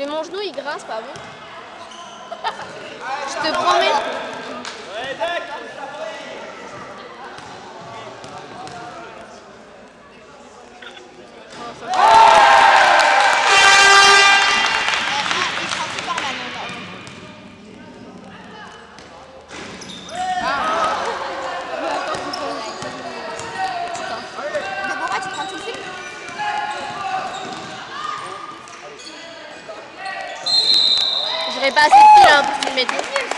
mon genou il grince, pas bon. Je te promets. J'aurais pas assez de fil hein, pour filmer tout.